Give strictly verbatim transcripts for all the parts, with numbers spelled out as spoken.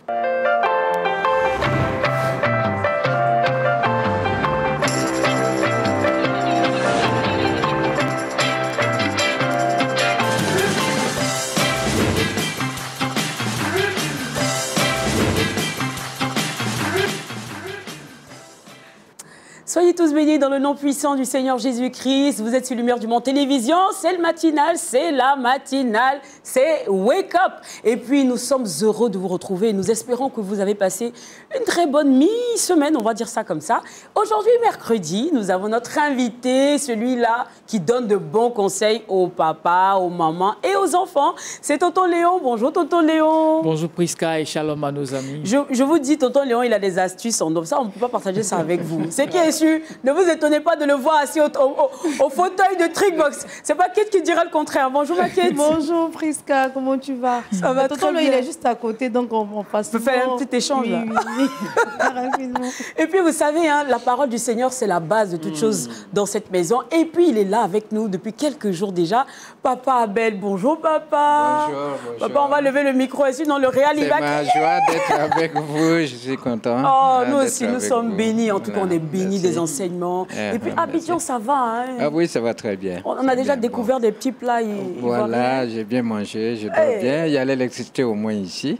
Soyez tous bénis dans le nom puissant du Seigneur Jésus-Christ. Vous êtes sur Lumière du Monde Télévision. C'est le matinal, c'est la matinale, c'est Wake Up. Et puis, nous sommes heureux de vous retrouver. Nous espérons que vous avez passé une très bonne mi-semaine, on va dire ça comme ça. Aujourd'hui, mercredi, nous avons notre invité, celui-là qui donne de bons conseils aux papas, aux mamans et aux enfants. C'est Tonton Léon. Bonjour, Tonton Léon. Bonjour, Prisca, et shalom à nos amis. Je, je vous dis, Tonton Léon, il a des astuces. Donc ça, on ne peut pas partager ça avec vous. C'est qui est sûr, ne vous étonnez pas de le voir assis au, au, au fauteuil de Trickbox. C'est pas Kate qui dira le contraire. Bonjour, ma Kate. Bonjour, Prisca, comment tu vas? Ça va très bien. Il est juste à côté, donc on, on passe. On peut faire un petit échange. Oui, là. oui, rapidement. Et puis, vous savez, hein, la parole du Seigneur, c'est la base de toute mmh. chose dans cette maison. Et puis, il est là avec nous depuis quelques jours déjà. Papa Abel, bonjour, papa. Bonjour, bonjour. Papa, on va lever le micro ici dans le réel. C'est ma joie d'être avec vous. Je suis content. Oh, nous aussi, nous sommes vous. bénis. En tout Voilà. cas, on est bénis Merci. des enseignements. Euh, Et puis, Abidjan, ça va. Hein. Ah oui, ça va très bien. On a déjà bien découvert bon. des petits plats. Voilà, j'ai bien mangé, je dors hey. bien. Il y a l'électricité au moins ici.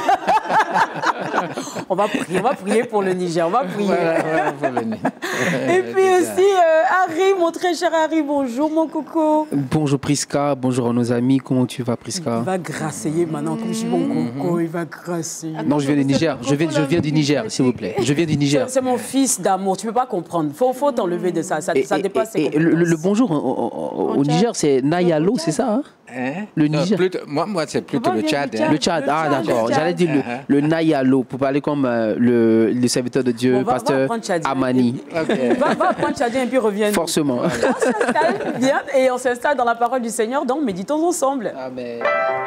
on va prier, on va prier pour le Niger, on va prier. Voilà, voilà, pour le Niger. Et puis aussi, euh, Harry, mon très cher Harry, bonjour mon coco. Bonjour Prisca, bonjour à nos amis, comment tu vas Prisca? Il va grasser maintenant, comme je dis mon coco, il va grasser. Non, je viens du Niger, je viens, je viens du Niger, s'il vous plaît. Je viens du Niger. C'est mon fils d'amour, tu ne peux pas comprendre. Il faut, faut t'enlever de ça, ça, et, ça dépasse et, ses et le, le bonjour au, au, au Niger, c'est Nayalo, c'est ça hein? Hein? Le non, Niger. Plutôt, moi, moi c'est plutôt le Tchad. Hein? Le Tchad, ah d'accord. J'allais dire le, le Nayalo, pour parler comme euh, le, le serviteur de Dieu, bon, va, pasteur va Amani. Okay. Va, va apprendre Tchadien et puis reviens. Forcément. Voilà. On s'installe bien et on s'installe dans la parole du Seigneur, donc méditons ensemble. Amen.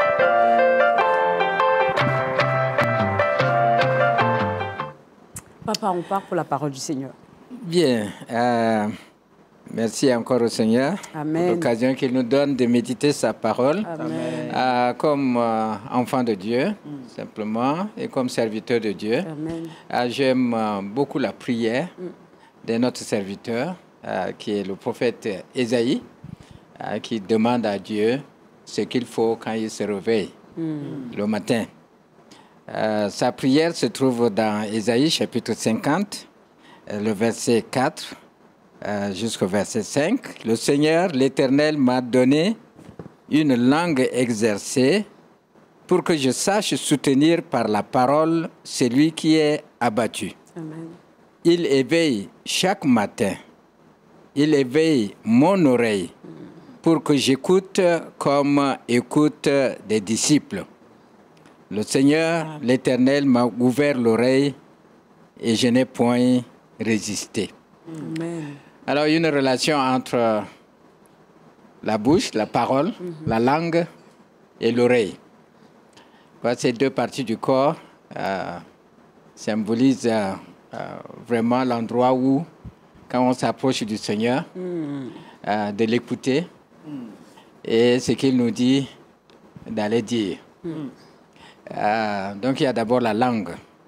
Papa, on part pour la parole du Seigneur. Bien. Euh, merci encore au Seigneur Amen. pour l'occasion qu'il nous donne de méditer sa parole. Amen. Euh, comme euh, enfant de Dieu, mm. simplement, et comme serviteur de Dieu. Euh, J'aime euh, beaucoup la prière mm. de notre serviteur, euh, qui est le prophète Ésaïe, euh, qui demande à Dieu ce qu'il faut quand il se réveille mm. le matin. Euh, sa prière se trouve dans Ésaïe, chapitre cinquante, euh, le verset quatre euh, jusqu'au verset cinq. Le Seigneur, l'Éternel, m'a donné une langue exercée pour que je sache soutenir par la parole celui qui est abattu. Amen. Il éveille chaque matin, il éveille mon oreille pour que j'écoute comme écoutent des disciples. Le Seigneur, l'Éternel, m'a ouvert l'oreille et je n'ai point résisté. Amen. Alors, il y a une relation entre la bouche, la parole, mm-hmm. la langue et l'oreille. Ces deux parties du corps euh, symbolisent euh, euh, vraiment l'endroit où, quand on s'approche du Seigneur, mm. euh, de l'écouter mm. et ce qu'il nous dit d'aller dire. Mm. Euh, donc, il y a d'abord la langue.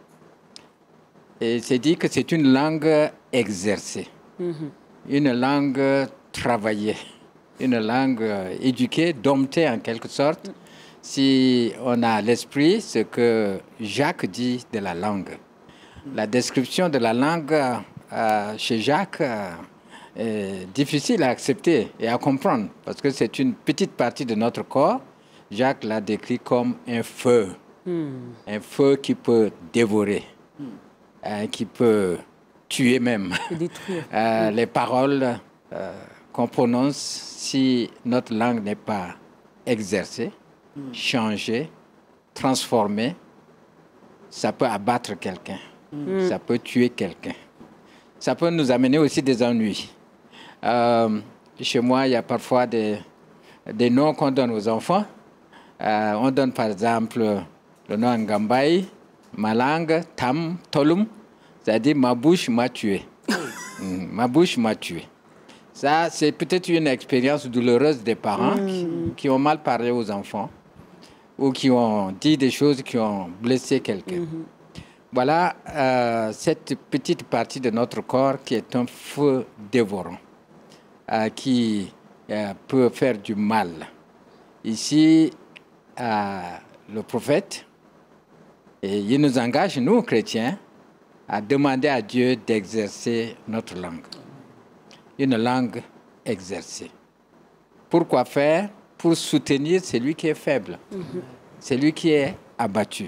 Et c'est dit que c'est une langue exercée, mm-hmm. une langue travaillée, une langue éduquée, domptée en quelque sorte, mm. si on a à l'esprit ce que Jacques dit de la langue. Mm. La description de la langue euh, chez Jacques euh, est difficile à accepter et à comprendre, parce que c'est une petite partie de notre corps. Jacques l'a décrit comme un feu. Mm. Un feu qui peut dévorer, mm. euh, qui peut tuer même. Détruire. euh, mm. Les paroles euh, qu'on prononce, si notre langue n'est pas exercée, mm. changée, transformée, ça peut abattre quelqu'un, mm. ça peut tuer quelqu'un. Ça peut nous amener aussi des ennuis. Euh, chez moi, il y a parfois des, des noms qu'on donne aux enfants. Euh, on donne par exemple le nom Ngambaï, ma langue, Tam, Tolum, c'est-à-dire ma bouche m'a tué. mm, ma bouche m'a tué. Ça, c'est peut-être une expérience douloureuse des parents mm. qui, qui ont mal parlé aux enfants. ou qui ont dit des choses qui ont blessé quelqu'un. Mm-hmm. Voilà euh, cette petite partie de notre corps qui est un feu dévorant, euh, qui euh, peut faire du mal. Ici, euh, le prophète, et il nous engage, nous, chrétiens, à demander à Dieu d'exercer notre langue. Une langue exercée. Pourquoi faire? Pour soutenir celui qui est faible, mm-hmm. celui qui est abattu.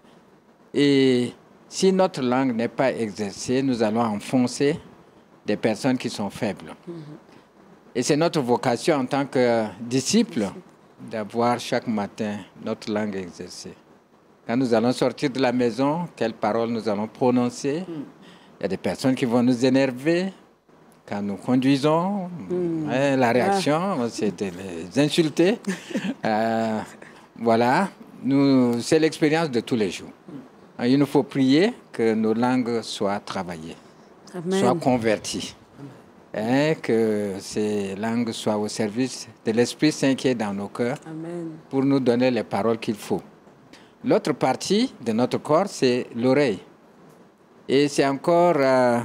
Et si notre langue n'est pas exercée, nous allons enfoncer des personnes qui sont faibles. Mm-hmm. Et c'est notre vocation en tant que disciples d'avoir chaque matin notre langue exercée. Quand nous allons sortir de la maison, quelles paroles nous allons prononcer? Mm. Il y a des personnes qui vont nous énerver. Quand nous conduisons, mm. ouais, la réaction, ah. c'est de les insulter. euh, voilà, nous, c'est l'expérience de tous les jours. Mm. Il nous faut prier que nos langues soient travaillées, Amen. soient converties. Et que ces langues soient au service de l'Esprit Saint qui est dans nos cœurs Amen. Pour nous donner les paroles qu'il faut. L'autre partie de notre corps, c'est l'oreille. Et c'est encore euh,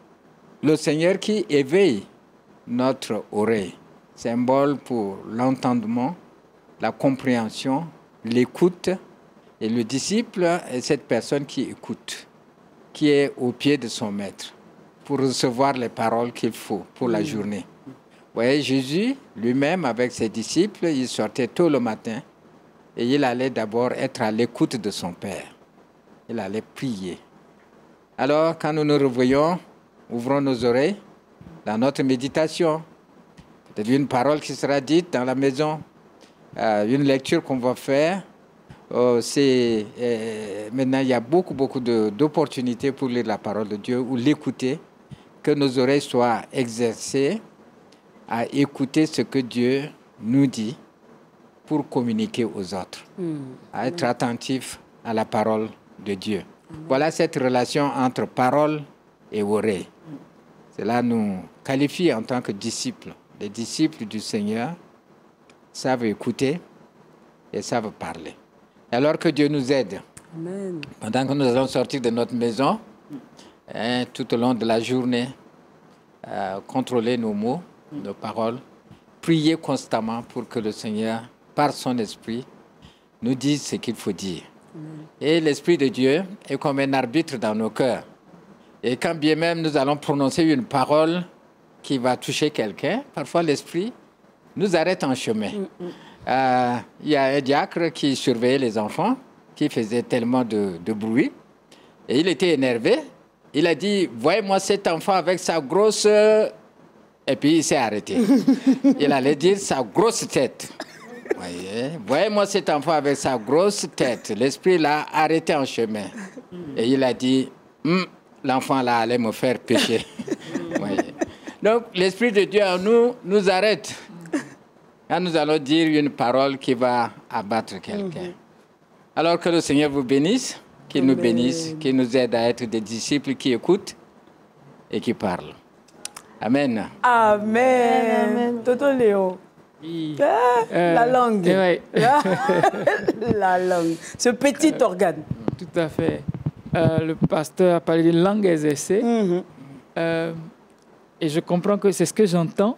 le Seigneur qui éveille notre oreille. Symbole pour l'entendement, la compréhension, l'écoute. Et le disciple est cette personne qui écoute, qui est au pied de son maître, pour recevoir les paroles qu'il faut pour la journée. Vous voyez, Jésus lui-même, avec ses disciples, il sortait tôt le matin et il allait d'abord être à l'écoute de son Père. Il allait prier. Alors, quand nous nous réveillons, ouvrons nos oreilles dans notre méditation. Peut-être une parole qui sera dite dans la maison, euh, une lecture qu'on va faire. Euh, c'est, euh, maintenant, il y a beaucoup, beaucoup de, d'opportunités pour lire la parole de Dieu ou l'écouter. Que nos oreilles soient exercées à écouter ce que Dieu nous dit pour communiquer aux autres, mmh. à être attentif à la parole de Dieu. Mmh. Voilà cette relation entre parole et oreille. Mmh. Cela nous qualifie en tant que disciples. Les disciples du Seigneur savent écouter et savent parler. Alors que Dieu nous aide. Amen. Pendant que nous allons sortir de notre maison, hein, tout au long de la journée, euh, contrôler nos mots, mmh. nos paroles, prier constamment pour que le Seigneur, par son esprit, nous dise ce qu'il faut dire. Mmh. Et l'Esprit de Dieu est comme un arbitre dans nos cœurs. Et quand bien même nous allons prononcer une parole qui va toucher quelqu'un, parfois l'Esprit nous arrête en chemin. Mmh. Euh, il y a un diacre qui surveillait les enfants, qui faisait tellement de, de bruit, et il était énervé. Il a dit, voyez-moi cet enfant avec sa grosse... Et puis il s'est arrêté. Il allait dire sa grosse tête. Voyez, voyez-moi cet enfant avec sa grosse tête. L'esprit l'a arrêté en chemin. Et il a dit, hm, l'enfant là allait me faire pécher. Voyez. Donc l'Esprit de Dieu en nous nous arrête. Quand nous allons dire une parole qui va abattre quelqu'un. Alors que le Seigneur vous bénisse. Qu'il nous bénisse, qu'il nous aide à être des disciples qui écoutent et qui parlent. Amen. Amen. Amen. Toto Léo. Oui. Ah, euh, la langue. Ouais. La langue. Ce petit euh, organe. Tout à fait. Euh, le pasteur a parlé de langue exercée. Mm-hmm. euh, et je comprends que c'est ce que j'entends,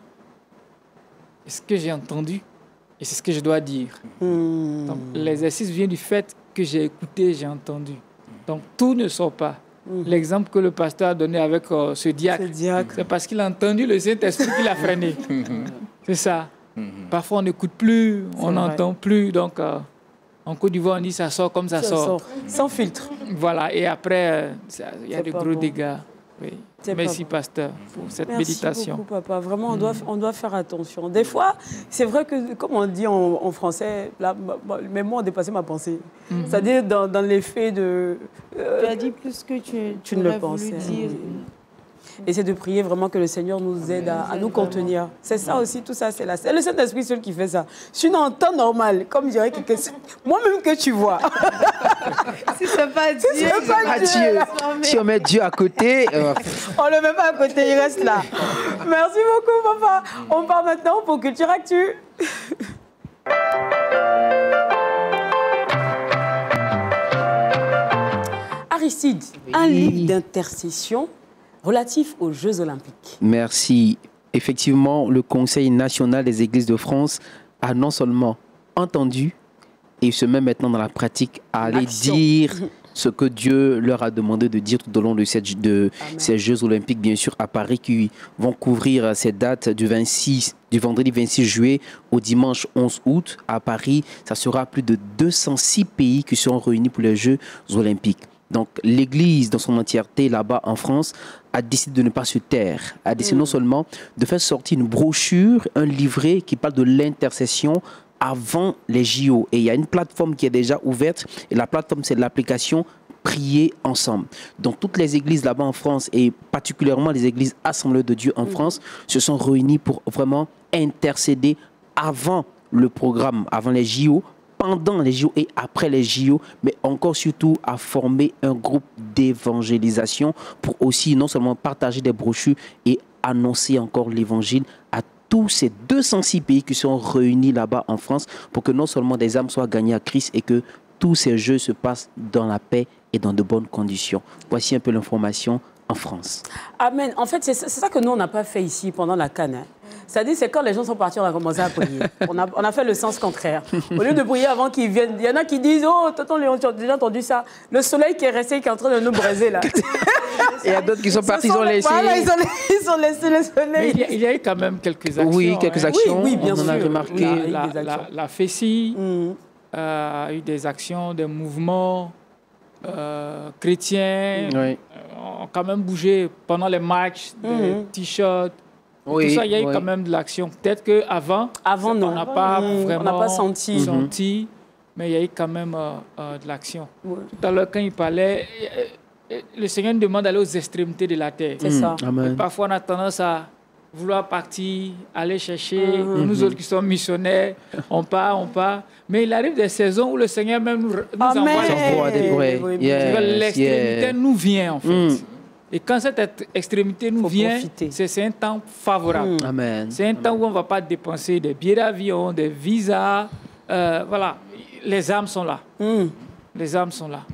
ce que j'ai entendu et c'est ce que je dois dire. Mm. Donc, l'exercice vient du fait que j'ai écouté, j'ai entendu. Donc, tout ne sort pas. Mmh. L'exemple que le pasteur a donné avec euh, ce diacre, diacre. c'est parce qu'il a entendu le Saint-Esprit qui l'a freiné. C'est ça. Mmh. Parfois, on n'écoute plus, on n'entend plus. Donc, euh, en Côte d'Ivoire, on dit ça sort comme ça, ça sort. sort. Sans filtre. Voilà. Et après, il y a de gros bon. dégâts. Oui. Merci, pasteur, pour cette Merci méditation. Merci beaucoup, papa. Vraiment, on doit, on doit faire attention. Des fois, c'est vrai que, comme on dit en, en français, là, mes mots ont dépassé ma pensée. Mm-hmm. C'est-à-dire dans, dans l'effet de... Euh, tu as dit plus que tu, tu ne le pensais. Dire. Et c'est de prier vraiment que le Seigneur nous aide à, à nous contenir. C'est ça aussi, tout ça, c'est là. C'est le Saint-Esprit seul qui fait ça. Sinon, en temps normal, comme je dirais, que, que, moi-même que tu vois. Si ce n'est pas Dieu, si c'est pas Dieu. Dieu. Si on met Dieu à côté... Euh... on ne le met pas à côté, il reste là. Merci beaucoup, papa. On part maintenant pour Culture Actu. Aristide, Oui. un livre d'intercession relatif aux Jeux Olympiques. Merci. Effectivement, le Conseil national des églises de France a non seulement entendu et se met maintenant dans la pratique à aller Action. dire ce que Dieu leur a demandé de dire tout au long de, cette, de ces Jeux Olympiques, bien sûr, à Paris, qui vont couvrir ces dates du, vingt-six, du vendredi vingt-six juillet au dimanche onze août à Paris. Ça sera plus de deux cent six pays qui seront réunis pour les Jeux Olympiques. Donc, l'Église, dans son entièreté, là-bas en France, a décidé de ne pas se taire, a décidé mmh. non seulement de faire sortir une brochure, un livret qui parle de l'intercession avant les J O. Et il y a une plateforme qui est déjà ouverte, et la plateforme, c'est l'application Prier ensemble. Donc, toutes les églises là-bas en France, et particulièrement les églises Assemblées de Dieu en mmh. France, se sont réunies pour vraiment intercéder avant le programme, avant les J O, pendant les J O et après les J O, mais encore surtout à former un groupe d'évangélisation pour aussi non seulement partager des brochures et annoncer encore l'évangile à tous ces deux cent six pays qui sont réunis là-bas en France pour que non seulement des âmes soient gagnées à Christ et que tous ces Jeux se passent dans la paix et dans de bonnes conditions. Voici un peu l'information en France. Amen. En fait, c'est ça que nous, on n'a pas fait ici pendant la Cannes. Hein. C'est-à-dire, c'est quand les gens sont partis, on a commencé à prier. On a, on a fait le sens contraire. Au lieu de prier avant qu'ils viennent, il y en a qui disent, oh, tonton Léon, tu as déjà entendu ça? Le soleil qui est resté, qui est en train de nous briser, là. Et il y a d'autres qui sont partis, ils ont laissé... Voilà, ils ont, ils ont laissé le soleil. Mais il, y a, il y a eu quand même quelques actions. Oui, quelques hein. actions, oui, oui, bien on en sûr. a remarqué. Oui, La, la, la, la F E S I mmh. euh, a eu des actions, des mouvements euh, chrétiens, oui. euh, ont quand même bougé pendant les matchs, des mmh. t-shirts. Oui, tout ça, il y a eu oui. quand même de l'action. Peut-être qu'avant, Avant, non. on n'a pas mmh. vraiment on n'a pas senti. senti, mais il y a eu quand même euh, euh, de l'action. Ouais. Tout à l'heure, quand il parlait, euh, le Seigneur nous demande d'aller aux extrémités de la terre. C'est mmh. ça. Amen. Parfois, on a tendance à vouloir partir, aller chercher. Mmh. Nous autres qui sommes missionnaires, on part, on part. Mais il arrive des saisons où le Seigneur même nous, nous Amen. envoie des Ouais, Oui, oui, yes, L'extrémité yes. nous vient, en fait. Mm. Et quand cette extrémité nous Faut vient, profiter. c'est un temps favorable. Mm. Amen. C'est un temps où on ne va pas dépenser des billets d'avion, des visas. Euh, voilà, les âmes sont là. Mmh. Les âmes sont là.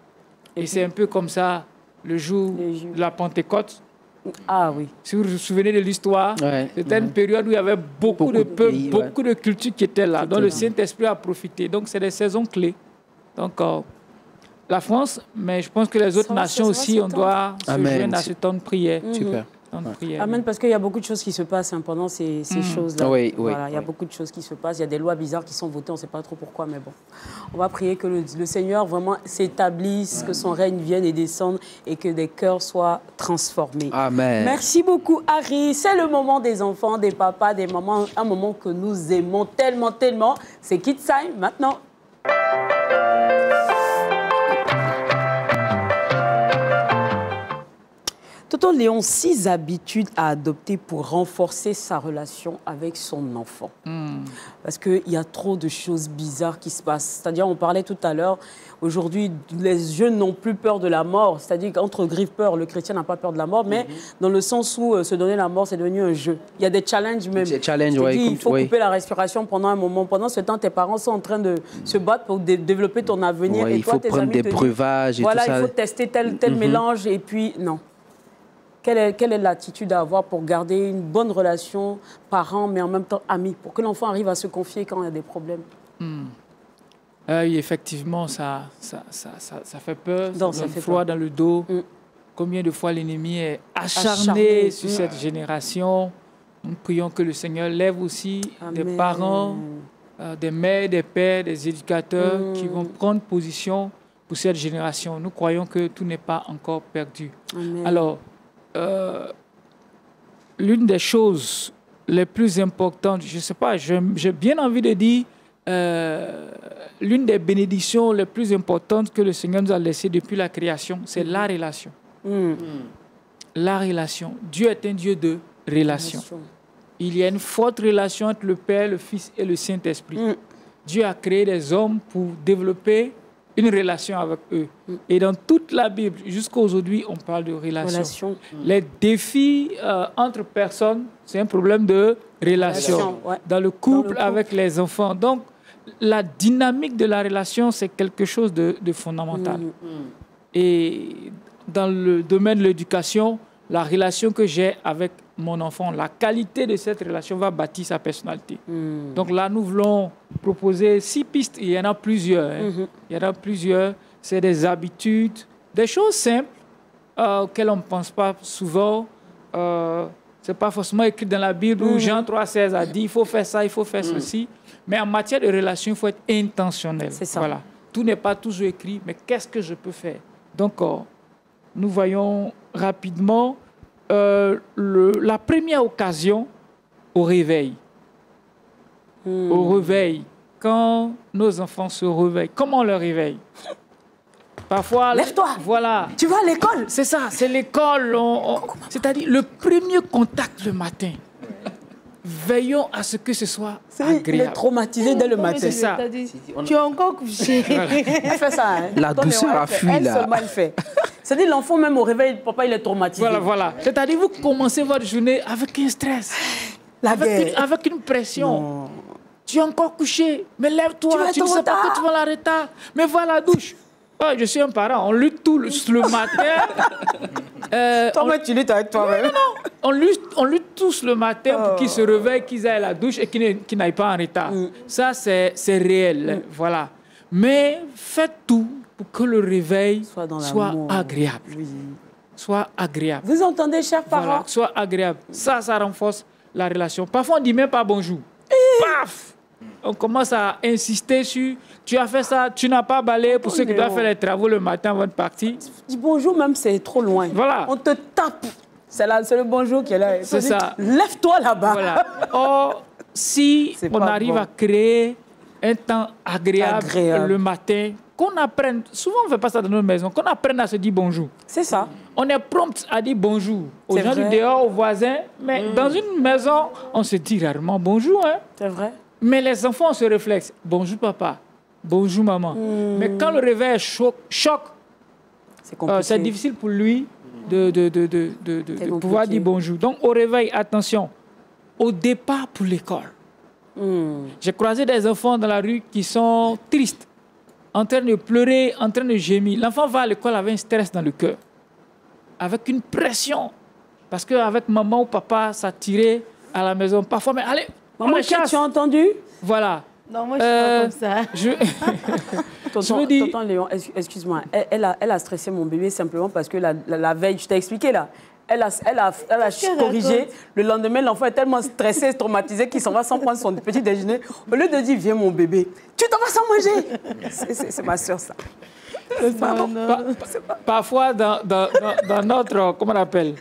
Et c'est un peu comme ça, le jour de la Pentecôte. Ah oui. Si vous vous souvenez de l'histoire, Ouais. c'était une période où il y avait beaucoup, Beaucoup de de peuples, pays, beaucoup de cultures qui étaient là, Qui dont étaient le là. Saint-Esprit a profité. Donc, c'est des saisons clés. Donc, euh, la France, mais je pense que les autres Ça va, nations ça va, aussi, ce on temps. doit se Amen. joindre à ce temps de prière. Super. Temps de prière. Amen, parce qu'il y a beaucoup de choses qui se passent hein, pendant ces, ces Mm. choses-là. Oui, oui, Voilà, il y a oui. beaucoup de choses qui se passent. Il y a des lois bizarres qui sont votées, on ne sait pas trop pourquoi, mais bon. On va prier que le, le Seigneur vraiment s'établisse, que son règne vienne et descende et que des cœurs soient transformés. Amen. Merci beaucoup, Harry. C'est le moment des enfants, des papas, des mamans, un moment que nous aimons tellement, tellement. C'est Kids Time maintenant. Tonton Léon, six habitudes à adopter pour renforcer sa relation avec son enfant. Mm. Parce qu'il y a trop de choses bizarres qui se passent. C'est-à-dire, on parlait tout à l'heure, aujourd'hui, les jeunes n'ont plus peur de la mort. C'est-à-dire qu'entre griffes peur, le chrétien n'a pas peur de la mort, mais mm-hmm. dans le sens où euh, se donner la mort, c'est devenu un jeu. Il y a des challenges même. Des challenges, ouais, oui. Il faut oui. couper la respiration pendant un moment. Pendant ce temps, tes parents sont en train de se battre pour dé développer ton avenir. Ouais, et il toi, faut tes prendre amis des te disent, breuvages et voilà, tout ça. il faut tester tel, tel mm-hmm. mélange et puis non. Quelle est, quelle est l'attitude à avoir pour garder une bonne relation parents, mais en même temps amis, pour que l'enfant arrive à se confier quand il y a des problèmes? Mm. Euh, oui, effectivement, ça, ça, ça, ça, ça fait peur, Non, ça ça donne fait froid peur. dans le dos. Mm. Combien de fois l'ennemi est acharné, Acharné. sur Mm. cette génération. Nous prions que le Seigneur lève aussi Amen. des parents, euh, des mères, des pères, des éducateurs Mm. qui vont prendre position pour cette génération. Nous croyons que tout n'est pas encore perdu. Amen. Alors, euh, l'une des choses les plus importantes, je ne sais pas, j'ai bien envie de dire, euh, l'une des bénédictions les plus importantes que le Seigneur nous a laissées depuis la création, c'est mm. la relation. Mm. La relation. Dieu est un Dieu de relation. relation. Il y a une forte relation entre le Père, le Fils et le Saint-Esprit. Mm. Dieu a créé des hommes pour développer une relation avec eux. Mm. Et dans toute la Bible, jusqu'à aujourd'hui, on parle de relation. relation. Mm. Les défis euh, entre personnes, c'est un problème de relation. relation ouais. Dans le couple, Dans le couple. avec les enfants. Donc, la dynamique de la relation, c'est quelque chose de, de fondamental. Mm. Et dans le domaine de l'éducation, la relation que j'ai avec mon enfant, la qualité de cette relation va bâtir sa personnalité. Mm. Donc là, nous voulons proposer six pistes. Il y en a plusieurs. Hein. Mm-hmm. Il y en a plusieurs. C'est des habitudes, des choses simples euh, auxquelles on ne pense pas souvent. Euh, Ce n'est pas forcément écrit dans la Bible où mm-hmm. Jean trois seize a dit il faut faire ça, il faut faire mm. ceci. Mais en matière de relation, il faut être intentionnel. C'est ça. Voilà. Tout n'est pas toujours écrit, mais qu'est-ce que je peux faire? Donc, euh, nous voyons rapidement euh, le, la première occasion au réveil. Mm. Au réveil. Quand nos enfants se réveillent, comment on les réveille? Parfois, lève-toi. Voilà. Tu vas à l'école. C'est ça, c'est l'école. C'est-à-dire le premier contact le matin. Veillons à ce que ce soit agréable. Il est traumatisé dès le matin. C'est ça. Tu es encore couché. Voilà. Elle fait ça. Hein. La Ton douceur a fui, elle là. seulement elle fait. C'est-à-dire l'enfant même au réveil, papa il est traumatisé. Voilà, voilà. C'est-à-dire vous commencez votre journée avec un stress. La avec, une, avec une pression. Non. Tu es encore couché. Mais lève-toi. Tu, tu ne sais pas que tu vas la retard. Mais va à la douche. Oh, je suis un parent, on lutte tout le, le matin. euh, toi-même, tu luttes avec toi-même. Non, non, on lutte, on lutte tous le matin oh. pour qu'ils se réveillent, qu'ils aillent à la douche et qu'ils qu n'aillent pas en retard. Mm. Ça, c'est réel. Mm. Voilà. Mais faites tout pour que le réveil soit, soit agréable. Oui. Soit agréable. Vous entendez, chers parents? Voilà, soit agréable. Ça, ça renforce la relation. Parfois, on ne dit même pas bonjour. Et... Paf! On commence à insister sur tu as fait ça, tu n'as pas balayé pour oh ceux qui doivent faire les travaux le matin avant de partir. Dis bonjour, même c'est trop loin. Voilà. On te tape. C'est le bonjour qui est là. C'est ça. Lève-toi là-bas. Voilà. Or, si on arrive bon. à créer un temps agréable, agréable. le matin, qu'on apprenne, souvent on ne fait pas ça dans nos maisons, qu'on apprenne à se dire bonjour. C'est ça. On est prompt à dire bonjour aux gens vrai. du dehors, aux voisins, mais mmh. dans une maison, on se dit rarement bonjour. Hein. C'est vrai. Mais les enfants ont ce réflexe. Bonjour papa, bonjour maman. Mmh. Mais quand le réveil choque, choc, c'est euh, difficile pour lui de, de, de, de, de, de, de pouvoir dire bonjour. Donc au réveil, attention, au départ pour l'école. Mmh. J'ai croisé des enfants dans la rue qui sont tristes, en train de pleurer, en train de gémir. L'enfant va à l'école avec un stress dans le cœur, avec une pression. Parce qu'avec maman ou papa, ça tirait à la maison. Parfois, mais allez, maman, tu as entendu? Voilà. Non, moi, je suis euh, pas comme ça. Je, tonton, je me dis... Tonton Léon, excuse-moi, elle, elle, a, elle a stressé mon bébé simplement parce que la, la, la veille, je t'ai expliqué là, elle a, elle a, elle a corrigé. Le lendemain, l'enfant est tellement stressé, traumatisé qu'il s'en va sans prendre son petit déjeuner. Au lieu de dire, viens mon bébé, tu t'en vas sans manger. C'est ma soeur ça. Pas, pas, pas, parfois, dans, dans, dans, dans notre, comment on appelle,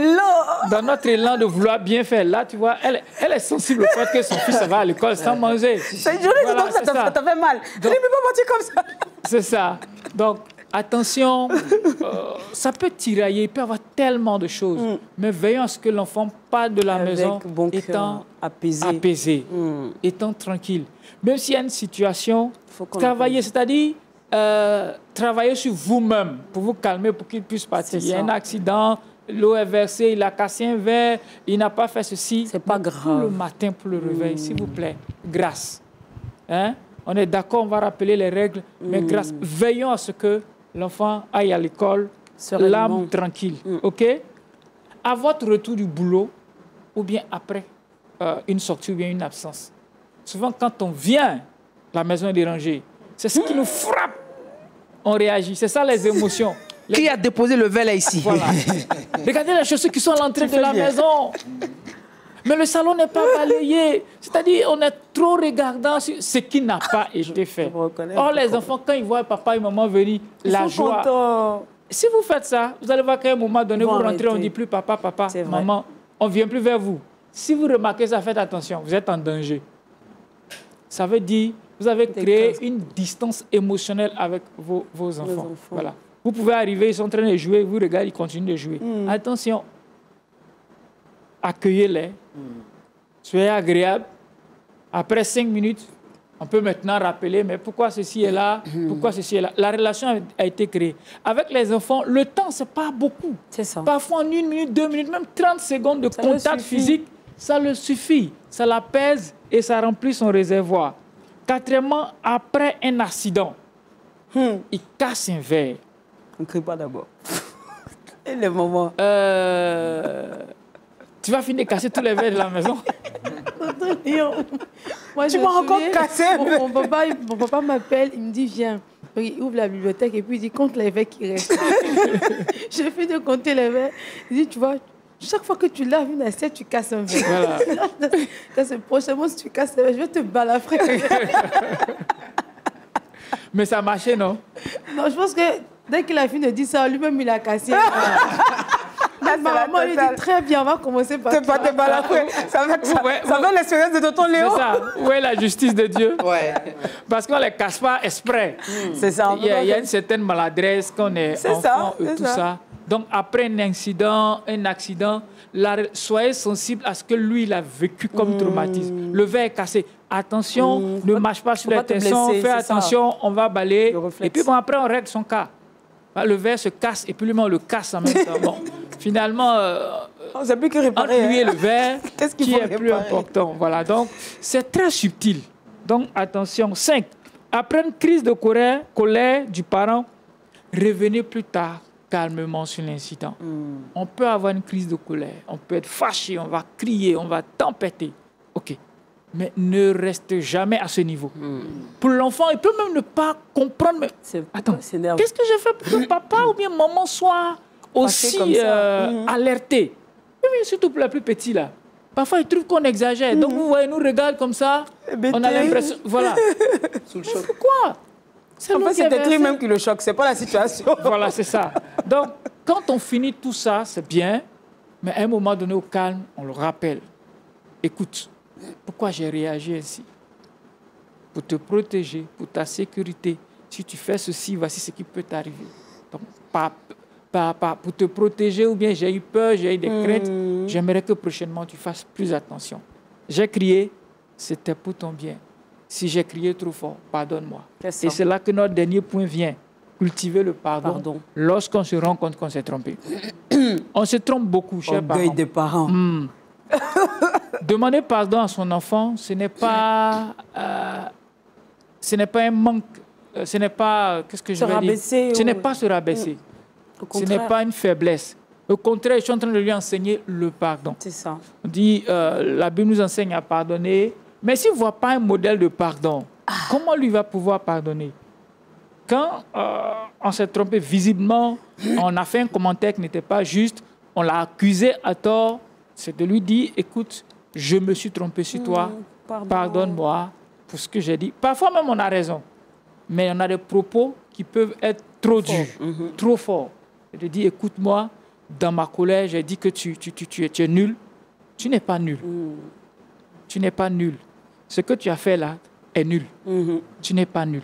dans notre élan de vouloir bien faire, là, tu vois, elle, elle est sensible au fait que son fils va à l'école sans manger. C'est une journée voilà, ça t'a fait mal. Donc, elle ne peut pas partir comme ça. C'est ça. Donc, attention, euh, ça peut tirailler, il peut y avoir tellement de choses. Mm. Mais veillons à ce que l'enfant parte de la Avec maison bon étant apaisé, apaisé mm. étant tranquille. Même s'il y a une situation, travailler, c'est-à-dire... Euh, travailler sur vous-même pour vous calmer, pour qu'il puisse partir. Il y a un accident, l'eau est versée, il a cassé un verre, il n'a pas fait ceci. C'est pas grave. Pour le matin, pour le réveil, mmh. s'il vous plaît, grâce. Hein? On est d'accord, on va rappeler les règles, mmh. mais grâce. Veillons à ce que l'enfant aille à l'école, l'âme tranquille. Mmh. OK? À votre retour du boulot, ou bien après euh, une sortie ou bien une absence. Souvent, quand on vient, la maison est dérangée. C'est ce qui nous frappe. On réagit. C'est ça les émotions. Les... Qui a déposé le verre là ici? Voilà. Regardez les chaussures qui sont à l'entrée de la bien. maison. Mais le salon n'est pas balayé. C'est-à-dire on est trop regardant sur ce qui n'a pas été fait. Or, les enfants, quand ils voient papa et maman venir, ils la joie. Contents. Si vous faites ça, vous allez voir qu'à un moment donné, bon, vous rentrez, on ne dit plus papa, papa, maman. On ne vient plus vers vous. Si vous remarquez ça, faites attention. Vous êtes en danger. Ça veut dire... Vous avez créé une distance émotionnelle avec vos, vos enfants. enfants. Voilà. Vous pouvez arriver, ils sont en train de jouer, vous regardez, ils continuent de jouer. Mm. Attention, accueillez-les, mm. soyez agréable. Après cinq minutes, on peut maintenant rappeler, mais pourquoi ceci est là, mm. pourquoi ceci est là. La relation a été créée. Avec les enfants, le temps, ce n'est pas beaucoup. C'est ça. Parfois, en une minute, deux minutes, même trente secondes de ça contact physique, ça le suffit. Ça l'apaise et ça remplit son réservoir. Quatrièmement, après un accident, hmm. il casse un verre. Ne crie pas d'abord. Et les moments. Euh, tu vas finir de casser tous les verres de la maison. Moi, Tu je m'as me encore souviens, cassé. Mon, mon papa, mon papa m'appelle, il me dit viens. Donc, il ouvre la bibliothèque et puis il dit compte les verres qui restent. Je fais de compter les verres. Il dit tu vois, chaque fois que tu laves une assiette, tu casses un verre. Voilà. Prochainement, si tu casses les verres, je vais te balafrer. Mais ça marchait, non? Non, je pense que dès qu'il a fini de dire ça, lui-même il a cassé. Là, Ma maman lui dit très bien, on va commencer par T'es pas toi. te balafrer. Ça va, ça, Ouais, ça ouais. va l'expérience de tonton Léo. C'est ça. Où est la justice de Dieu? Ouais. Parce qu'on ne les casse pas exprès. C'est ça. on peut Il y, a, pas il y a faire- une certaine maladresse quand on est C'est enfant ça, et c'est tout ça. ça. Donc, après un incident, un accident, la- soyez sensible à ce que lui, il a vécu comme traumatisme. Le verre est cassé. Attention, Mm. ne Faut- marche pas sur faut les pas te tessons, blesser, fais c'est ça. attention, on va balayer. Le réflexe. Et puis, bon, après, on règle son cas. Bah, le verre se casse et puis lui, on le casse en même temps. Bon, finalement, euh, On ne sait plus que entre réparer. lui et hein. le verre, Qu'est-ce qu'il qui faut est plus réparer? important. Voilà, donc c'est très subtil. Donc attention. cinq. Après une crise de colère, colère du parent, revenez plus tard calmement sur l'incident. Hmm. On peut avoir une crise de colère, on peut être fâché, on va crier, on va tempêter. OK. Mais ne reste jamais à ce niveau. Pour l'enfant, il peut même ne pas comprendre. Mais C'est- attends, c'est nerveux. qu'est-ce que je fais pour que papa ou bien maman soit aussi comme ça. euh, Mhm. alerté? Oui, mais surtout pour la plus petite, là. Parfois, ils trouvent qu'on exagère. Donc, vous voyez, ils nous regardent comme ça. Hébété. On a l'impression... Voilà. Sous le choc. Pourquoi? C'est En nous fait, qui c'est tes avons trucs fait. même qui le choquent. C'est pas la situation. Voilà, c'est ça. Donc, quand on finit tout ça, c'est bien. Mais à un moment donné, au calme, on le rappelle. Écoute, pourquoi j'ai réagi ainsi? Pour te protéger, pour ta sécurité. Si tu fais ceci, voici ce qui peut t'arriver. Donc, pas, pas, pas pour te protéger ou bien j'ai eu peur, j'ai eu des craintes, j'aimerais que prochainement tu fasses plus attention. J'ai crié, c'était pour ton bien. Si j'ai crié trop fort, pardonne-moi. C'est ça. Et c'est là que notre dernier point vient. Cultiver le pardon, Pardon. lorsqu'on se rend compte qu'on s'est trompé. On se trompe beaucoup, chers Orgueil parents. des parents. Hmm. Demander pardon à son enfant, ce n'est pas, euh, ce n'est pas un manque, euh, ce n'est pas, euh, qu'est-ce que je Se vais dire? rabaisser Ce ou- n'est pas se rabaisser. Au Ce n'est contraire. pas une faiblesse. Au contraire, je suis en train de lui enseigner le pardon. C'est ça. On dit, euh, la Bible nous enseigne à pardonner, mais s'il ne voit pas un modèle de pardon, comment lui va pouvoir pardonner? Quand euh, on s'est trompé visiblement, on a fait un commentaire qui n'était pas juste, on l'a accusé à tort, c'est de lui dire, écoute, je me suis trompé sur toi, pardon. pardonne-moi pour ce que j'ai dit. Parfois même on a raison, mais on a des propos qui peuvent être trop durs, trop forts. Et de dire, écoute-moi, dans ma colère, j'ai dit que tu, tu, tu, tu es, tu es nul. Tu n'es pas nul. Tu n'es pas nul. Ce que tu as fait là est nul. Mhm. Tu n'es pas nul.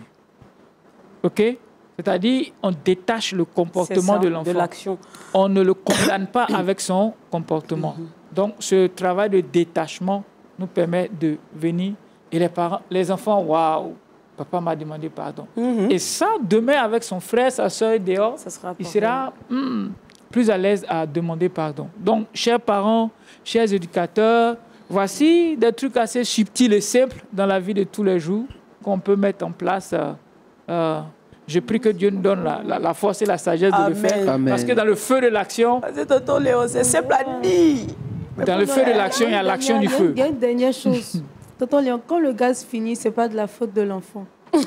OK? C'est-à-dire, on détache le C'est comportement ça, de de l'enfant. l'action. On ne le condamne pas avec son comportement. Donc, ce travail de détachement nous permet de venir. Et les parents, les enfants, waouh, papa m'a demandé pardon. Et ça, demain, avec son frère, sa soeur dehors, Ça sera il pareil. sera hmm, plus à l'aise à demander pardon. Donc, chers parents, chers éducateurs, voici des trucs assez subtils et simples dans la vie de tous les jours qu'on peut mettre en place. Euh, euh, je prie que Dieu nous donne la, la- la force et la sagesse de le Amen. faire. Amen. Parce que dans le feu de l'action, C'est tonton Léo, c'est simple à dire. dans le feu de l'action, il y a l'action du feu. Il y a une dernière chose. Tonton Léon, quand le gaz finit, ce n'est pas de la faute de l'enfant.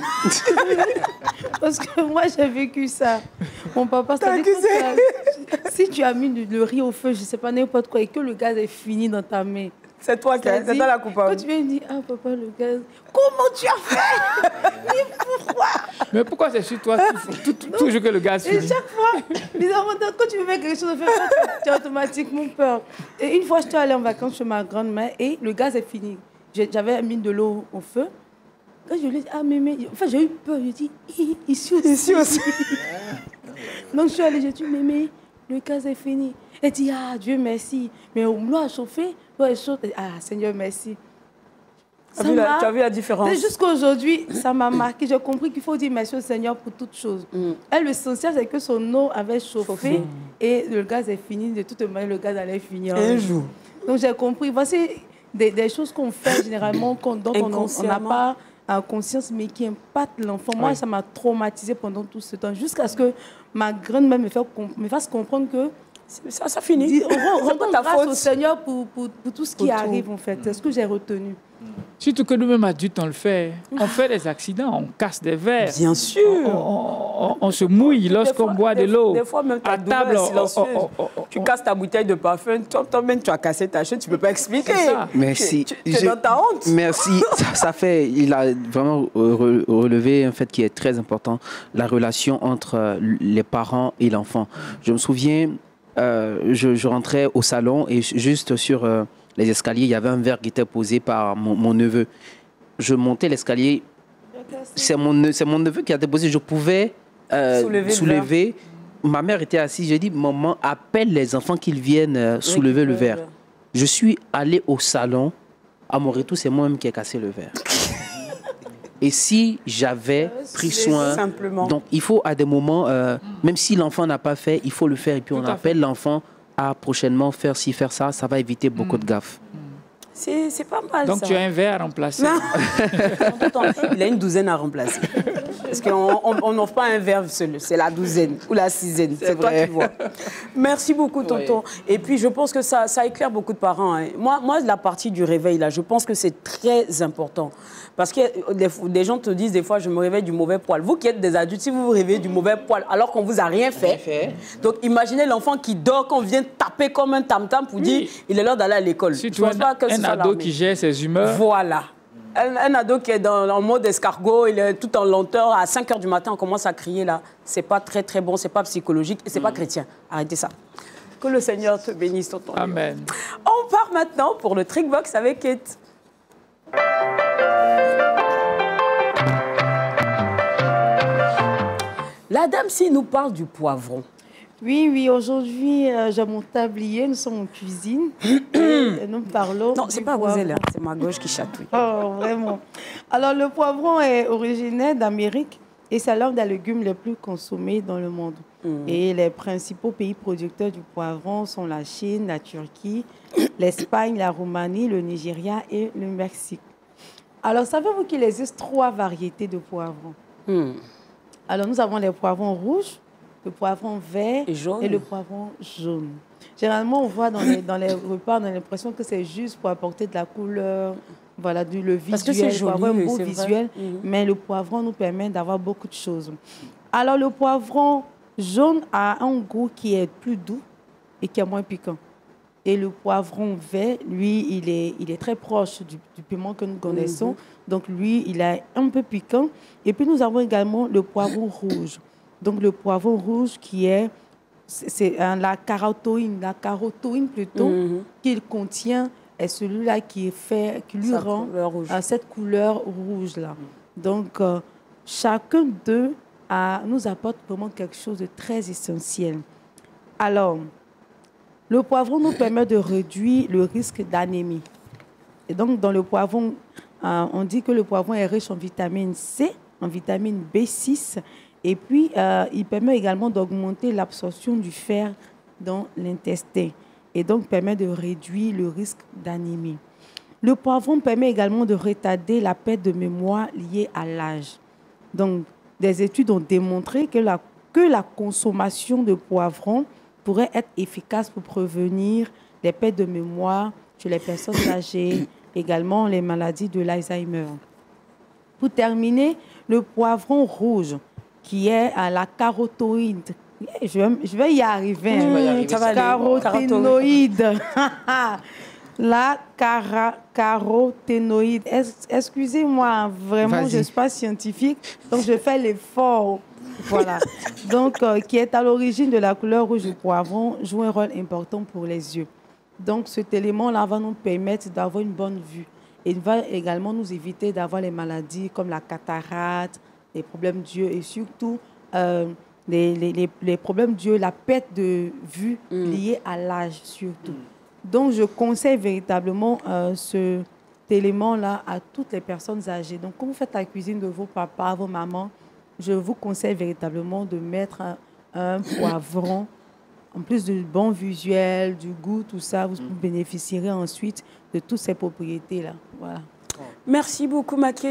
Parce que moi, j'ai vécu ça. Mon papa, T'as c'est-à-dire accusé. quand tu as- si tu as mis du- le riz au feu, je ne sais pas, n'importe quoi, et que le gaz est fini dans ta main. C'est toi qui c'est C'est-à-dire, toi la Quand coupable. tu viens me dire, ah papa, le gaz, comment tu as fait? Mais pourquoi? Mais pourquoi c'est sur toi tout- tout- toujours que le gaz Et finit? chaque fois, bizarrement, quand tu veux faire quelque chose, de faire, tu as automatiquement peur. Et une fois, je suis allée en vacances chez ma grand-mère et le gaz est fini. J'ai- J'avais mis de l'eau au feu. Quand je lui ai dit, ah, mais, mais, enfin, j'ai eu peur. Je lui ai dit, Hi, ici aussi. Ici aussi. Donc, je suis allée, j'ai dit, mais, mais, le gaz est fini. Elle dit, ah, Dieu merci. Mais l'eau a chauffé, l'eau est chaude. Ah, Seigneur merci. Tu as Ça vu la- m'a- tu as vu la différence? Et jusqu'à aujourd'hui, ça m'a marqué. J'ai compris qu'il faut dire merci au Seigneur pour toutes choses. Elle, l'essentiel, c'est que son eau avait chauffé, Chauffé. et le gaz est fini. De toute manière, le gaz allait finir. Un jour. Donc, j'ai compris. Voici des, des choses qu'on fait généralement, qu'on- dont on- on n'a Inconsciemment. pas à conscience, mais qui impacte l'enfant. Moi, oui. ça m'a traumatisée pendant tout ce temps, jusqu'à ce que ma grand-mère me, me fasse comprendre que ça, ça finit. Rendons grâce au Seigneur pour, pour, pour tout ce qui pour arrive, tout. en fait. C'est ce que j'ai retenu. Surtout que nous-mêmes adultes, on le fait. On fait des accidents, on casse des verres. Bien sûr. On, on, on, on se mouille lorsqu'on boit de l'eau. Des fois, même ta table silencieuse. Oh, oh, oh, tu casses ta bouteille de parfum, toi-même, tu as cassé ta chaîne, tu ne peux pas expliquer. Merci. Tu, tu es dans ta honte. Merci. ça, ça fait, il a vraiment relevé un fait qui est très important, la relation entre les parents et l'enfant. Je me souviens, euh, je, je rentrais au salon et juste sur... Euh, les escaliers, il y avait un verre qui était posé par mon, mon neveu. Je montais l'escalier, c'est mon, c'est mon neveu qui a déposé. Je pouvais euh, soulever. soulever. Ma mère était assise, j'ai dit, maman, appelle les enfants qu'ils viennent euh, soulever le verre. Je suis allé au salon, à mon retour, c'est moi-même qui ai cassé le verre. Et si j'avais pris soin, simplement. Donc il faut à des moments, euh, même si l'enfant n'a pas fait, il faut le faire et puis on appelle l'enfant à prochainement faire ci, faire ça, ça va éviter beaucoup mmh. de gaffes. C'est pas mal. Donc ça. tu as un verre à remplacer. Il a une douzaine à remplacer. Parce qu'on n'offre pas un verre seul, c'est la douzaine ou la sixième. C'est toi qui vois. Merci beaucoup, tonton. Oui. Et puis je pense que ça, ça éclaire beaucoup de parents. Hein. Moi, moi, la partie du réveil, là, je pense que c'est très important. Parce que des, des gens te disent des fois, je me réveille du mauvais poil. Vous qui êtes des adultes, si vous vous réveillez du mauvais poil alors qu'on ne vous a rien fait, rien fait. Donc imaginez l'enfant qui dort, qu'on vient taper comme un tam-tam pour oui. dire il est l'heure d'aller à l'école. Si tu as un, que un ado qui gère ses humeurs. Voilà. Un, un ado qui est dans, en mode escargot, il est tout en lenteur, à cinq heures du matin, on commence à crier là. C'est pas très très bon, c'est pas psychologique et c'est mm. pas chrétien. Arrêtez ça. Que le Seigneur te bénisse, tonton. Amen. On part maintenant pour le Trickbox avec Kate. La dame, si nous parle du poivron. Oui, oui, aujourd'hui, euh, j'ai mon tablier, nous sommes en cuisine. et nous parlons. Non, c'est pas vous, là, c'est ma gauche qui chatouille. Oh, vraiment. Alors, le poivron est originaire d'Amérique et c'est l'un des légumes les plus consommés dans le monde. Mmh. Et les principaux pays producteurs du poivron sont la Chine, la Turquie, l'Espagne, la Roumanie, le Nigeria et le Mexique. Alors, savez-vous qu'il existe trois variétés de poivrons? mmh. Alors, nous avons les poivrons rouges, le poivron vert et, et le poivron jaune. Généralement, on voit dans les, dans les repas, on a l'impression que c'est juste pour apporter de la couleur, voilà, du, le visuel, parce que c'est joli, pour avoir un beau visuel, mmh. mais le poivron nous permet d'avoir beaucoup de choses. Alors, le poivron jaune a un goût qui est plus doux et qui est moins piquant. Et le poivron vert, lui, il est, il est très proche du, du piment que nous connaissons. Mm-hmm. Donc, lui, il est un peu piquant. Et puis, nous avons également le poivron rouge. Donc, le poivron rouge qui est, c'est la carotoïne, la carotoïne plutôt, mm-hmm. qu'il contient, est celui-là qui, fait, qui lui cette rend couleur rouge. cette couleur rouge-là. Donc, euh, chacun d'eux nous apporte vraiment quelque chose de très essentiel. Alors, le poivron nous permet de réduire le risque d'anémie. Et donc, dans le poivron, euh, on dit que le poivron est riche en vitamine C, en vitamine B six, et puis euh, il permet également d'augmenter l'absorption du fer dans l'intestin, et donc permet de réduire le risque d'anémie. Le poivron permet également de retarder la perte de mémoire liée à l'âge. Donc, des études ont démontré que la, que la consommation de poivron pourrait être efficace pour prévenir les pertes de mémoire chez les personnes âgées, également les maladies de l'Alzheimer. Pour terminer, le poivron rouge, qui est à la carotoïde. Je vais, je vais y arriver. Mmh, hein. y arriver. Caroténoïde. La cara, caroténoïde. Es, Excusez-moi, vraiment, je ne suis pas scientifique, donc je fais l'effort. Voilà. Donc, euh, qui est à l'origine de la couleur rouge du poivron, joue un rôle important pour les yeux. Donc, cet élément-là va nous permettre d'avoir une bonne vue. Et il va également nous éviter d'avoir les maladies comme la cataracte, les problèmes d'yeux et surtout euh, les, les, les problèmes d'yeux, la perte de vue mm. liée à l'âge surtout. Mm. Donc, je conseille véritablement euh, cet élément-là à toutes les personnes âgées. Donc, quand vous faites la cuisine de vos papas, vos mamans, je vous conseille véritablement de mettre un, un poivron, en plus du bon visuel, du goût, tout ça, vous mm. bénéficierez ensuite de toutes ces propriétés-là. Voilà. Merci beaucoup, Maquette.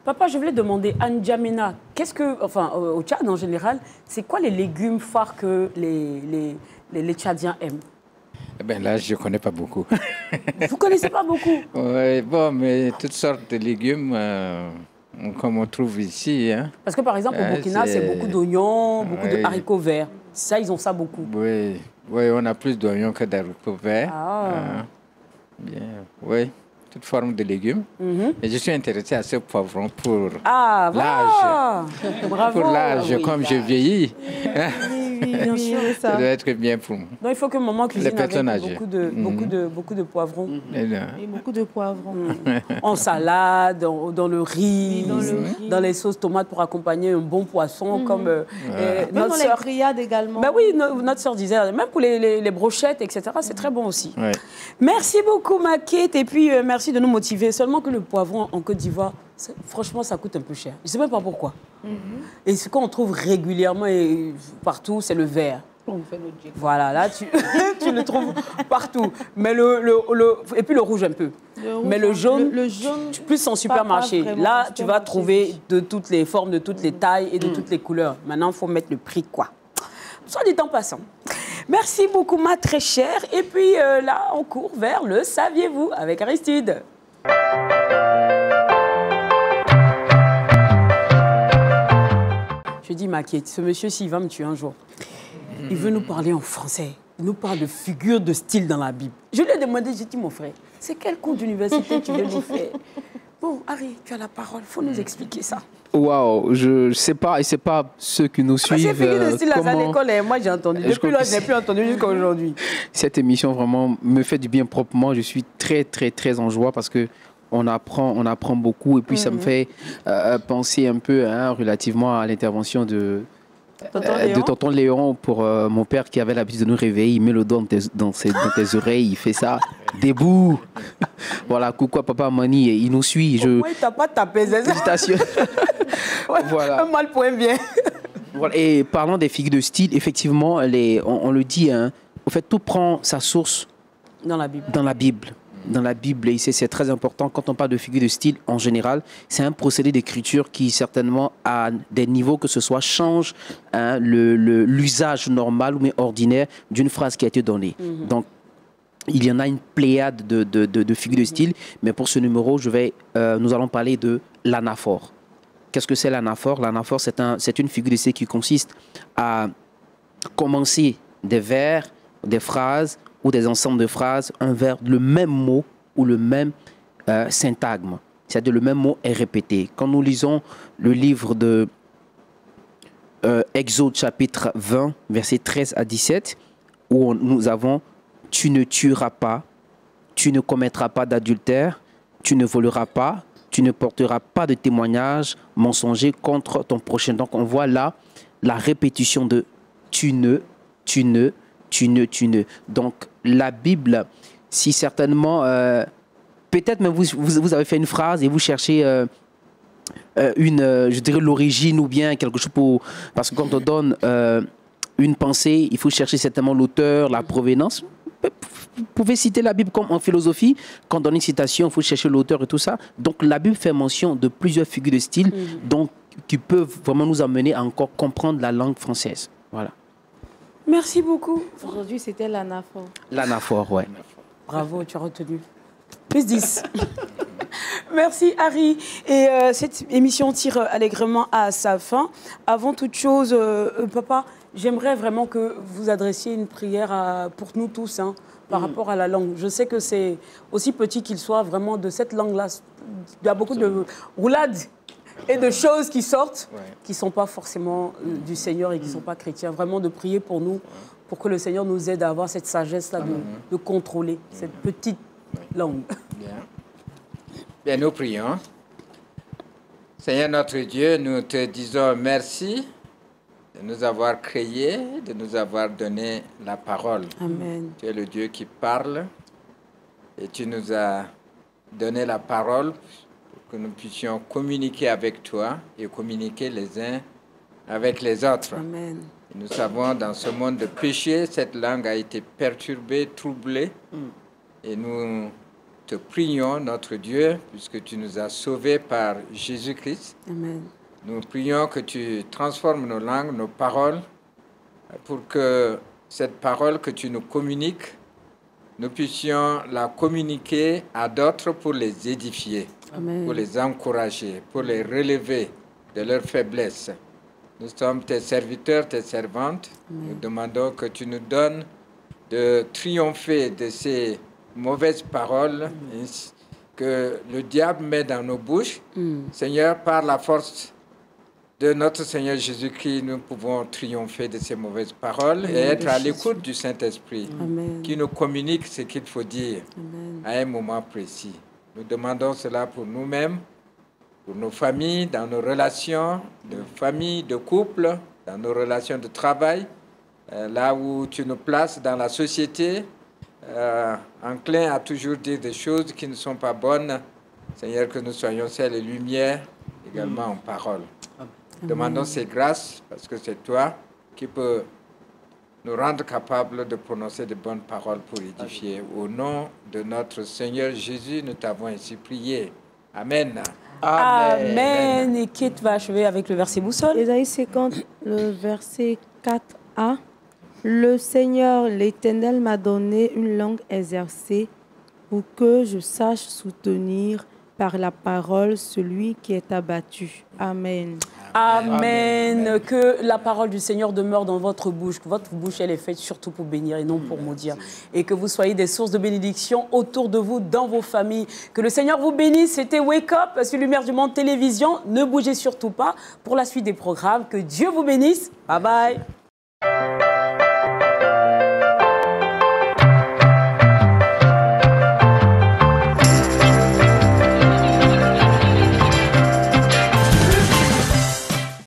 Papa, je voulais demander, à N'Djamena, qu'est-ce que, enfin, au Tchad en général, c'est quoi les légumes phares que les, les, les, les Tchadiens aiment? Eh ben là, je ne connais pas beaucoup. Vous ne connaissez pas beaucoup? Oui, bon, mais toutes sortes de légumes, euh, comme on trouve ici. Hein. Parce que, par exemple, au Burkina, c'est beaucoup d'oignons, beaucoup oui. de haricots verts. Ça, ils ont ça beaucoup. Oui, oui, on a plus d'oignons que d'haricots verts. Ah. Hein. Bien, oui. Toute forme de légumes. Mm-hmm. Et je suis intéressé à ce poivron pour ah, l'âge. Bravo. Pour l'âge, oui, comme bah. je vieillis. Oui, oui, bien sûr. Ça. ça doit être bien pour moi. Donc il faut que maman cuisine avec beaucoup de, mm-hmm. beaucoup de, beaucoup de poivrons. Mm-hmm. Et beaucoup de poivrons. Mm. En salade, dans, dans le riz, oui, dans, le riz. Dans les sauces tomates pour accompagner un bon poisson. Mm-hmm. Comme euh, ouais. Notre dans soeur... les grillades également. Ben oui, no, notre soeur disait, même pour les, les, les brochettes, et cetera, c'est mm-hmm. très bon aussi. Ouais. Merci beaucoup, Maquette. Et puis, euh, merci de nous motiver. Seulement que le poivron en Côte d'Ivoire, franchement, ça coûte un peu cher. Je ne sais même pas pourquoi. Mm-hmm. Et ce qu'on trouve régulièrement et partout, c'est le vert. On fait le voilà, là, tu, tu le trouves partout. Mais le, le, le, et puis le rouge un peu. Le rouge, mais le jaune, le, le jaune plus en supermarché. Pas, pas là, tu vas trouver de toutes les formes, de toutes les tailles et de mm. toutes les couleurs. Maintenant, il faut mettre le prix, quoi. Soit dit en passant. Merci beaucoup, ma très chère. Et puis euh, là, on court vers le Saviez-vous avec Aristide. Je dis, Maquette, ce monsieur, s'il va me tuer un jour, il veut nous parler en français. Il nous parle de figures de style dans la Bible. Je lui ai demandé, j'ai dit, mon frère, c'est quel cours d'université tu veux nous faire? Bon, Harry, tu as la parole, il faut nous expliquer ça. Waouh, je ne sais pas, et ce n'est pas ceux qui nous suivent. C'est figures de style comment... à l'école, et moi j'ai entendu. Depuis là, je n'ai plus entendu jusqu'à aujourd'hui. Cette émission vraiment me fait du bien proprement. Je suis très, très, très en joie parce que on apprend, on apprend beaucoup et puis mm-hmm. ça me fait euh, penser un peu hein, relativement à l'intervention de, tonton euh, de tonton Léon pour euh, mon père qui avait l'habitude de nous réveiller. Il met le doigt dans tes, dans ses, dans tes oreilles, il fait ça, debout. Voilà, coucou à papa Mani, il nous suit. Je... Pourquoi il t'a pas tapé, c'est ça? Ouais, voilà. Un mal point bien. Voilà. Et parlant des figures de style, effectivement, les, on, on le dit, hein, au fait, tout prend sa source dans la Bible. Dans la Bible. Dans la Bible, et c'est très important, quand on parle de figure de style, en général, c'est un procédé d'écriture qui, certainement, à des niveaux que ce soit, change hein, l'usage normal ou mais ordinaire d'une phrase qui a été donnée. Mm-hmm. Donc, il y en a une pléiade de, de, de, de figures mm-hmm. de style, mais pour ce numéro, je vais, euh, nous allons parler de l'anaphore. Qu'est-ce que c'est l'anaphore? L'anaphore, c'est un, c'est une figure de style qui consiste à commencer des vers, des phrases, ou des ensembles de phrases, un vers, le même mot ou le même euh, syntagme. C'est-à-dire le même mot est répété. Quand nous lisons le livre de euh, Exode chapitre vingt, versets treize à dix-sept, où on, nous avons « Tu ne tueras pas, tu ne commettras pas d'adultère, tu ne voleras pas, tu ne porteras pas de témoignage mensonger contre ton prochain. » Donc on voit là la répétition de « tu ne, tu ne ». Tu ne, tu ne. Donc, la Bible, si certainement, euh, peut-être même vous, vous, vous avez fait une phrase et vous cherchez euh, euh, une, euh, je dirais l'origine ou bien quelque chose pour... Parce que quand on donne euh, une pensée, il faut chercher certainement l'auteur, la provenance. Vous pouvez citer la Bible comme en philosophie. Quand on donne une citation, il faut chercher l'auteur et tout ça. Donc, la Bible fait mention de plusieurs figures de style mmh. donc, qui peuvent vraiment nous amener à encore comprendre la langue française. Voilà. Merci beaucoup. Aujourd'hui, c'était l'anaphore. L'anaphore, ouais. Bravo, tu as retenu. Plus dix. Merci, Harry. Et euh, cette émission tire allègrement à sa fin. Avant toute chose, euh, euh, papa, j'aimerais vraiment que vous adressiez une prière à, pour nous tous, hein, par mmh. rapport à la langue. Je sais que c'est aussi petit qu'il soit, vraiment, de cette langue-là. Il y a beaucoup de roulades et de choses qui sortent, ouais. qui ne sont pas forcément euh, du Seigneur et qui ne sont pas chrétiens. Vraiment de prier pour nous, pour que le Seigneur nous aide à avoir cette sagesse-là de, de contrôler cette petite langue. Bien. Bien, nous prions. Seigneur notre Dieu, nous te disons merci de nous avoir créés, de nous avoir donné la parole. Amen. Tu es le Dieu qui parle et tu nous as donné la parole que nous puissions communiquer avec toi et communiquer les uns avec les autres. Amen. Et nous savons, dans ce monde de péché, cette langue a été perturbée, troublée. Mm. Et nous te prions, notre Dieu, puisque tu nous as sauvés par Jésus-Christ. Amen. Nous prions que tu transformes nos langues, nos paroles, pour que cette parole que tu nous communiques, nous puissions la communiquer à d'autres pour les édifier, Amen. Pour les encourager, pour les relever de leurs faiblesses. Nous sommes tes serviteurs, tes servantes. Amen. Nous demandons que tu nous donnes de triompher de ces mauvaises paroles que le diable met dans nos bouches. Mm. Seigneur, par la force de notre Seigneur Jésus-Christ, nous pouvons triompher de ces mauvaises paroles. Amen. Et être à l'écoute du Saint-Esprit qui nous communique ce qu'il faut dire. Amen. À un moment précis. Nous demandons cela pour nous-mêmes, pour nos familles, dans nos relations de famille, de couple, dans nos relations de travail, euh, là où tu nous places dans la société, euh, enclin à toujours dire des choses qui ne sont pas bonnes. Seigneur, que nous soyons sel et lumière, également mm. en parole. Amen. Demandons ces grâces, parce que c'est toi qui peux nous rendre capables de prononcer de bonnes paroles pour édifier. Amen. Au nom de notre Seigneur Jésus, nous t'avons ainsi prié. Amen. Amen. Amen. Et Kate va achever avec le verset boussole. Ésaïe cinquante, le verset quatre a. Le Seigneur, l'Éternel, m'a donné une langue exercée pour que je sache soutenir par la parole celui qui est abattu. Amen. Amen. Amen. Que la parole du Seigneur demeure dans votre bouche. Que votre bouche, elle est faite surtout pour bénir et non pour maudire. Et que vous soyez des sources de bénédiction autour de vous, dans vos familles. Que le Seigneur vous bénisse. C'était Wake Up sur Lumière du Monde Télévision. Ne bougez surtout pas pour la suite des programmes. Que Dieu vous bénisse. Bye bye.